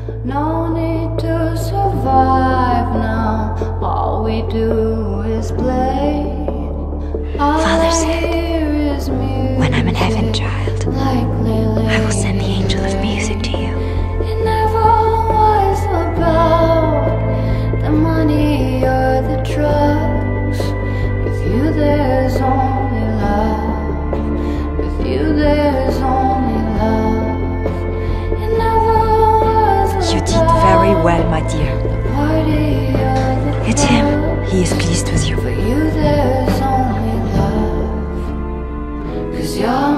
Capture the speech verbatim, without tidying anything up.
No need to survive now. All we do is play. All Father I said, hear is music, when I'm in heaven, child, like I will send the angel of music to you. it never was about the money or the drugs. With you there's only love. With you there's only love. It never was You did about very well, my dear. the party or the It's him. club. He is pleased with you. For you there's only love. 'Cause you're